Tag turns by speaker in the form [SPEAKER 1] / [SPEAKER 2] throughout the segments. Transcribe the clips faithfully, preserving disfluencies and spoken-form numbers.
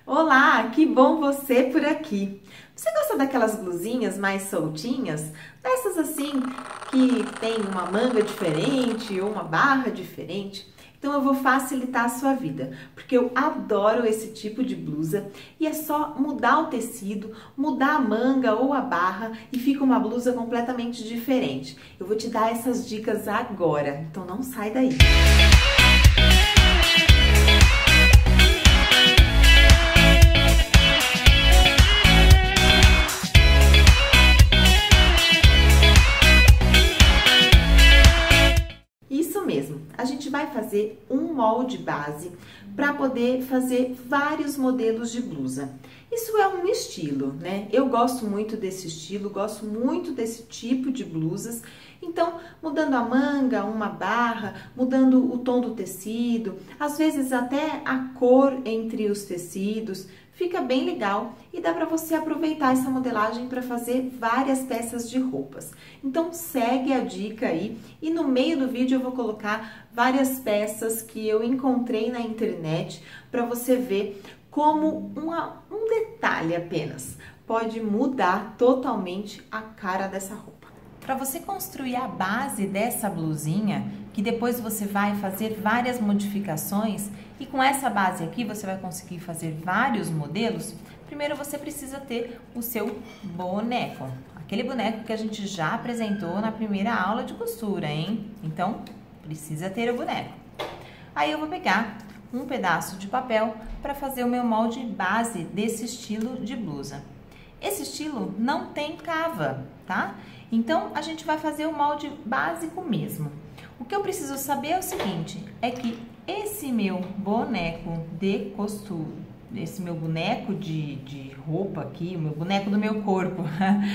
[SPEAKER 1] Olá, que bom você por aqui! Você gosta daquelas blusinhas mais soltinhas? Dessas assim que tem uma manga diferente ou uma barra diferente? Então eu vou facilitar a sua vida, porque eu adoro esse tipo de blusa e é só mudar o tecido, mudar a manga ou a barra e fica uma blusa completamente diferente. Eu vou te dar essas dicas agora, então não sai daí! A gente vai fazer um molde base para poder fazer vários modelos de blusa. Isso é um estilo, né? Eu gosto muito desse estilo, gosto muito desse tipo de blusas. Então, mudando a manga, uma barra, mudando o tom do tecido, às vezes até a cor entre os tecidos, fica bem legal e dá para você aproveitar essa modelagem para fazer várias peças de roupas. Então, segue a dica aí e no meio do vídeo eu vou colocar várias peças que eu encontrei na internet para você ver como uma, um detalhe apenas pode mudar totalmente a cara dessa roupa. Para você construir a base dessa blusinha, que depois você vai fazer várias modificações e com essa base aqui você vai conseguir fazer vários modelos, primeiro você precisa ter o seu boneco. Aquele boneco que a gente já apresentou na primeira aula de costura, hein? Então, precisa ter o boneco. Aí eu vou pegar um pedaço de papel para fazer o meu molde base desse estilo de blusa. Esse estilo não tem cava, tá? Então, a gente vai fazer o molde básico mesmo. O que eu preciso saber é o seguinte, é que esse meu boneco de costura, esse meu boneco de, de roupa aqui, o meu boneco do meu corpo,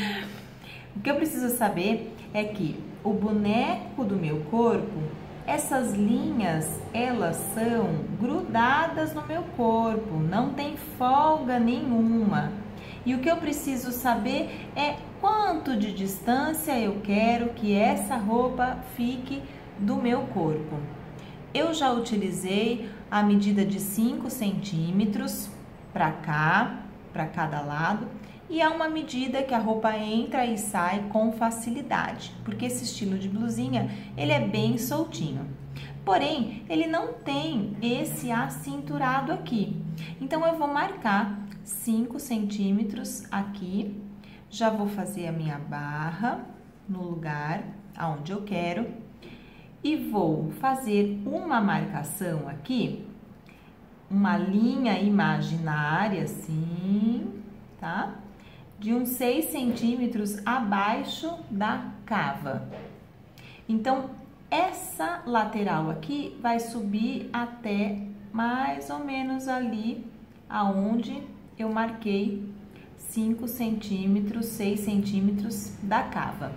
[SPEAKER 1] o que eu preciso saber é que o boneco do meu corpo, essas linhas, elas são grudadas no meu corpo, não tem folga nenhuma. E o que eu preciso saber é quanto de distância eu quero que essa roupa fique do meu corpo. Eu já utilizei a medida de cinco centímetros para cá, para cada lado, e é uma medida que a roupa entra e sai com facilidade, porque esse estilo de blusinha, ele é bem soltinho. Porém, ele não tem esse acinturado aqui. Então, eu vou marcar cinco centímetros aqui, já vou fazer a minha barra no lugar aonde eu quero e vou fazer uma marcação aqui, uma linha imaginária assim, tá? De uns seis centímetros abaixo da cava. Então, essa lateral aqui vai subir até mais ou menos ali aonde eu marquei cinco centímetros, seis centímetros da cava.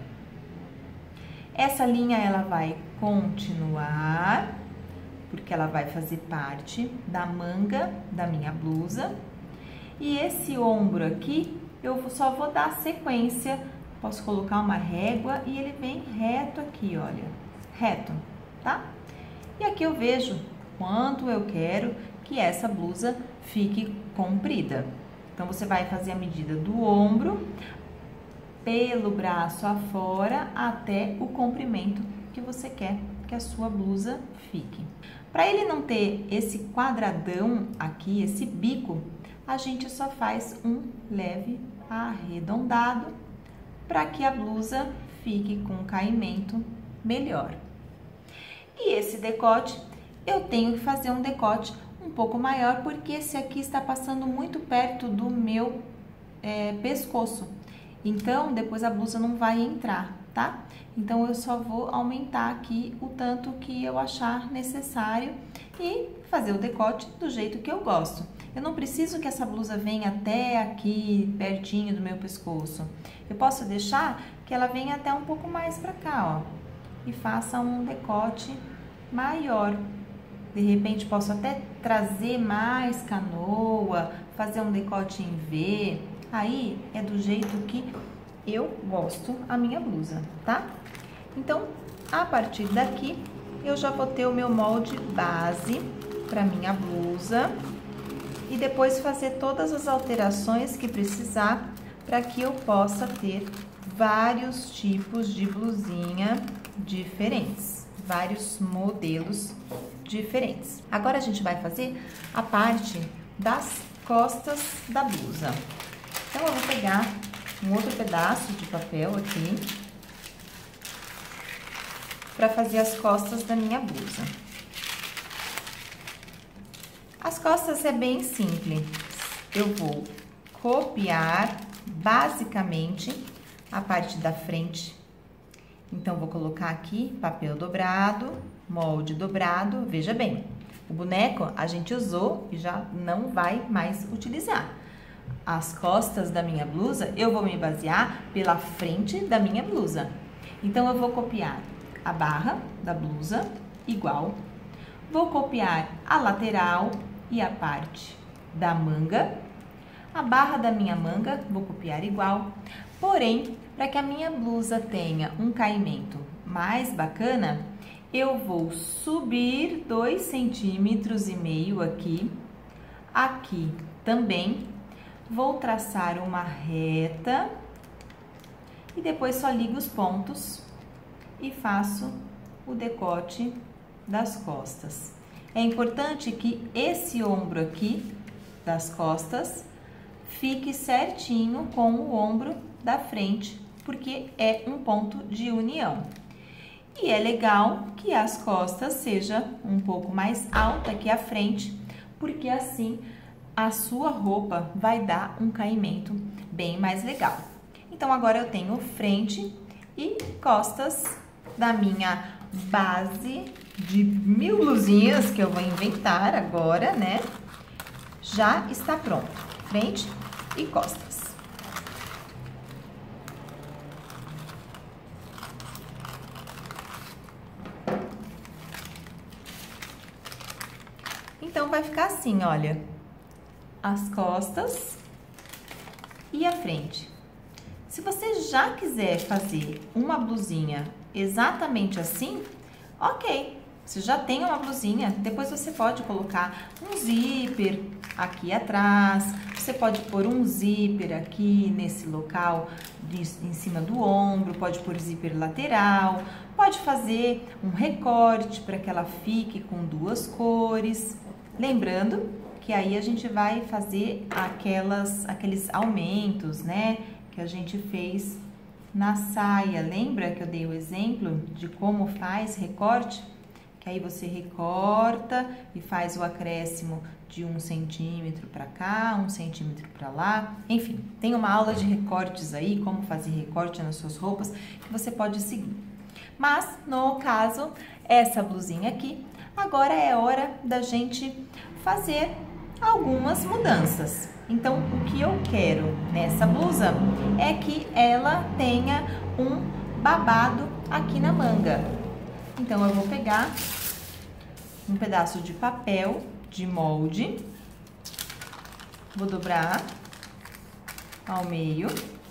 [SPEAKER 1] Essa linha ela vai continuar, porque ela vai fazer parte da manga da minha blusa. E esse ombro aqui, eu só vou dar sequência, posso colocar uma régua e ele vem reto aqui, olha, reto, tá? E aqui eu vejo quanto eu quero que essa blusa fique comprida. Então, você vai fazer a medida do ombro, pelo braço afora, até o comprimento que você quer que a sua blusa fique. Para ele não ter esse quadradão aqui, esse bico, a gente só faz um leve arredondado para que a blusa fique com um caimento melhor. E esse decote, eu tenho que fazer um decote um pouco maior, porque esse aqui está passando muito perto do meu é, pescoço. Então, depois a blusa não vai entrar, tá? Então, eu só vou aumentar aqui o tanto que eu achar necessário e fazer o decote do jeito que eu gosto. Eu não preciso que essa blusa venha até aqui, pertinho do meu pescoço. Eu posso deixar que ela venha até um pouco mais pra cá, ó. E faça um decote maior. De repente, posso até trazer mais canoa, fazer um decote em V. Aí, é do jeito que eu gosto a minha blusa, tá? Então, a partir daqui, eu já vou ter o meu molde base para minha blusa. e depois fazer todas as alterações que precisar para que eu possa ter vários tipos de blusinha diferentes, vários modelos diferentes. Agora a gente vai fazer a parte das costas da blusa. Então eu vou pegar um outro pedaço de papel aqui para fazer as costas da minha blusa. As costas é bem simples. Eu vou copiar basicamente a parte da frente. Então, vou colocar aqui papel dobrado, molde dobrado. Veja bem, o boneco a gente usou e já não vai mais utilizar. As costas da minha blusa, eu vou me basear pela frente da minha blusa. Então, eu vou copiar a barra da blusa igual. Vou copiar a lateral e a parte da manga. A barra da minha manga, vou copiar igual. Porém, para que a minha blusa tenha um caimento mais bacana, eu vou subir dois centímetros e meio aqui. Aqui também. Vou traçar uma reta. E depois só ligo os pontos e faço o decote das costas. É importante que esse ombro aqui das costas fique certinho com o ombro da frente, porque é um ponto de união. E é legal que as costas seja um pouco mais alta que a frente, porque assim a sua roupa vai dar um caimento bem mais legal. Então, agora eu tenho frente e costas da minha base de mil blusinhas que eu vou inventar agora, né? Já está pronto. Frente e costas. Então, vai ficar assim, olha, as costas e a frente. Se você já quiser fazer uma blusinha exatamente assim, ok, você já tem uma blusinha, depois você pode colocar um zíper aqui atrás, você pode pôr um zíper aqui nesse local de, em cima do ombro, pode pôr zíper lateral, pode fazer um recorte para que ela fique com duas cores. Lembrando que aí a gente vai fazer aquelas, aqueles aumentos, né, que a gente fez na saia. Lembra que eu dei o exemplo de como faz recorte? Que aí você recorta e faz o acréscimo de um centímetro para cá, um centímetro para lá. Enfim, tem uma aula de recortes aí, como fazer recorte nas suas roupas, que você pode seguir. Mas, no caso, essa blusinha aqui, agora é hora da gente fazer algumas mudanças. Então, o que eu quero nessa blusa é que ela tenha um babado aqui na manga. Então, eu vou pegar um pedaço de papel de molde, vou dobrar ao meio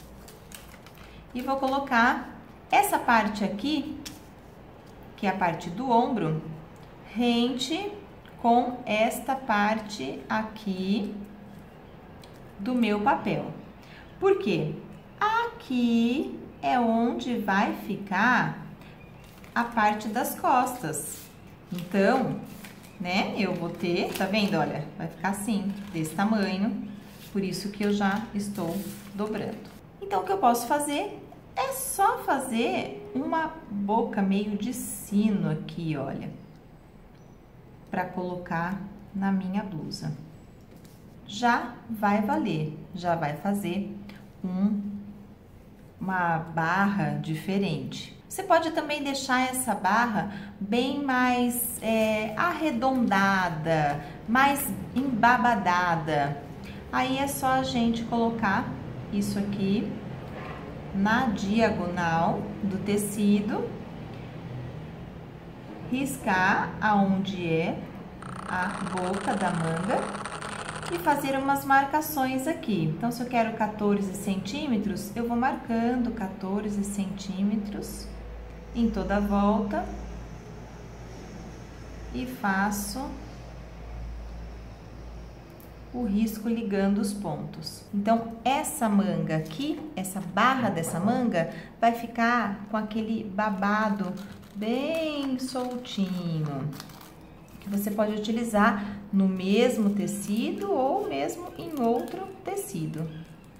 [SPEAKER 1] e vou colocar essa parte aqui, que é a parte do ombro, rente com esta parte aqui do meu papel. Por quê? Aqui é onde vai ficar a parte das costas. Então, né, eu vou ter, tá vendo? Olha, vai ficar assim, desse tamanho, por isso que eu já estou dobrando. Então, o que eu posso fazer é só fazer uma boca meio de sino aqui, olha, para colocar na minha blusa. Já vai valer, já vai fazer um, uma barra diferente. Você pode também deixar essa barra bem mais é, arredondada, mais embabadada. Aí é só a gente colocar isso aqui na diagonal do tecido, riscar aonde é a boca da manga e fazer umas marcações aqui. Então, se eu quero quatorze centímetros, eu vou marcando quatorze centímetros em toda a volta e faço o risco ligando os pontos. Então, essa manga aqui, essa barra dessa manga, vai ficar com aquele babado bem soltinho, que você pode utilizar no mesmo tecido ou mesmo em outro tecido.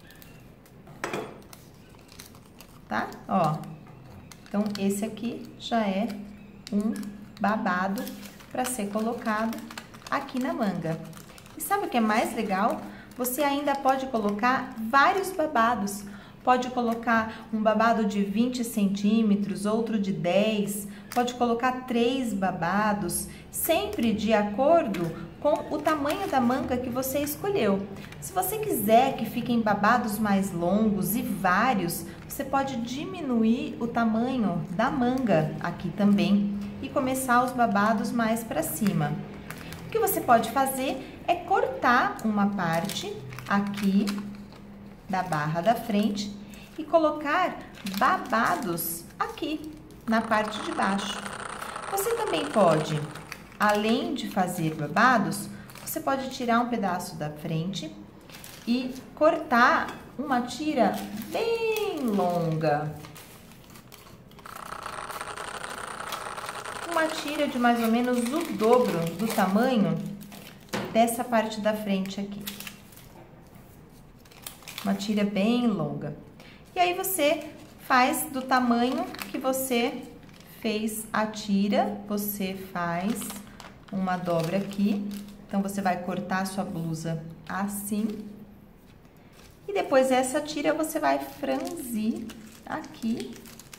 [SPEAKER 1] Tá? Ó, então esse aqui já é um babado para ser colocado aqui na manga. E sabe o que é mais legal? Você ainda pode colocar vários babados. Pode colocar um babado de vinte centímetros, outro de dez, pode colocar três babados, sempre de acordo com o tamanho da manga que você escolheu. Se você quiser que fiquem babados mais longos e vários, você pode diminuir o tamanho da manga aqui também e começar os babados mais para cima. O que você pode fazer é cortar uma parte aqui da barra da frente e colocar babados aqui na parte de baixo. Você também pode, além de fazer babados, você pode tirar um pedaço da frente e cortar uma tira bem longa. Uma tira de mais ou menos o dobro do tamanho dessa parte da frente aqui. Uma tira bem longa. E aí você faz do tamanho que você fez a tira, você faz uma dobra aqui. Então, você vai cortar a sua blusa assim. E depois essa tira você vai franzir aqui.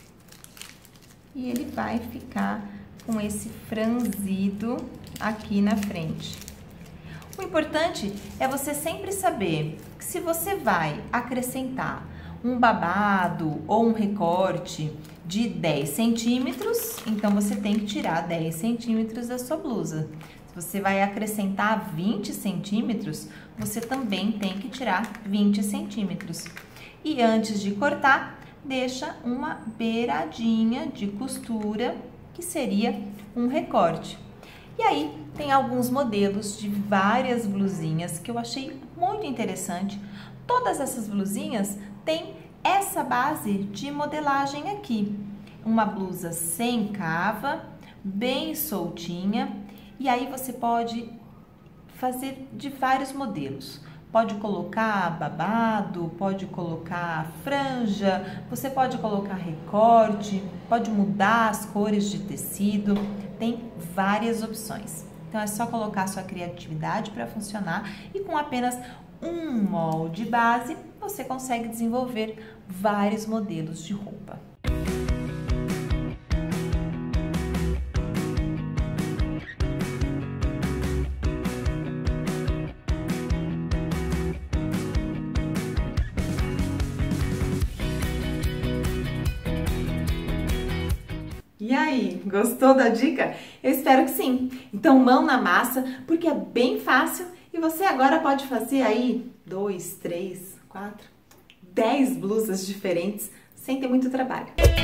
[SPEAKER 1] E ele vai ficar com esse franzido aqui na frente. O importante é você sempre saber que se você vai acrescentar um babado ou um recorte de dez centímetros, então você tem que tirar dez centímetros da sua blusa. Se você vai acrescentar vinte centímetros, você também tem que tirar vinte centímetros. E antes de cortar, deixa uma beiradinha de costura, que seria um recorte. E aí, tem alguns modelos de várias blusinhas que eu achei muito interessante. Todas essas blusinhas têm essa base de modelagem aqui. Uma blusa sem cava, bem soltinha. E aí, você pode fazer de vários modelos. Pode colocar babado, pode colocar franja, você pode colocar recorte, pode mudar as cores de tecido, tem várias opções. Então, é só colocar sua criatividade para funcionar e com apenas um molde base, você consegue desenvolver vários modelos de roupa. E aí, gostou da dica? Eu espero que sim. Então, mão na massa, porque é bem fácil e você agora pode fazer aí dois, três, quatro, dez blusas diferentes sem ter muito trabalho.